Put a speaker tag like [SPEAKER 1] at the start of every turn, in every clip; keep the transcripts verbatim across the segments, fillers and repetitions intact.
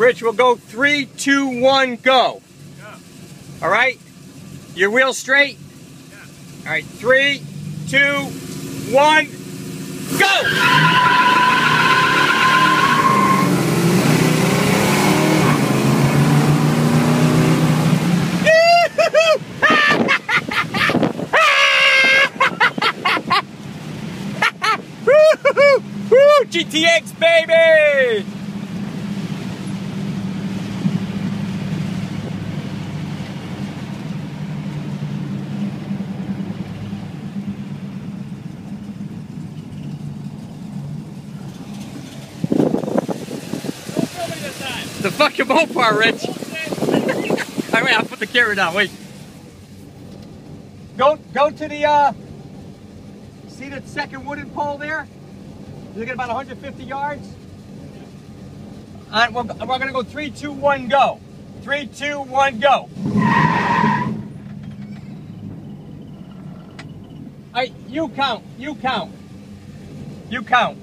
[SPEAKER 1] Rich, we'll go three, two, one, go.
[SPEAKER 2] Yeah.
[SPEAKER 1] All right? Your wheel straight?
[SPEAKER 2] Yeah.
[SPEAKER 1] All right, three, two, one, go! Woo! G T X, baby! The fucking boat part, Rich. Alright, wait, I'll put the camera down, wait. Go go to the uh see the second wooden pole there? You get about one hundred fifty yards? Alright, we're, we're gonna go three, two, one, go. Three, two, one, go. Alright, you count, you count. You count.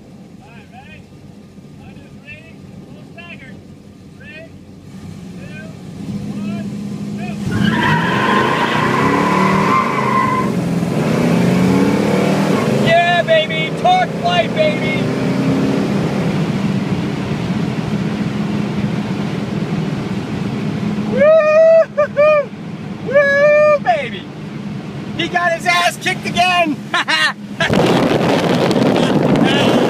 [SPEAKER 1] Torque flight, baby! Woo! Woo, baby! He got his ass kicked again!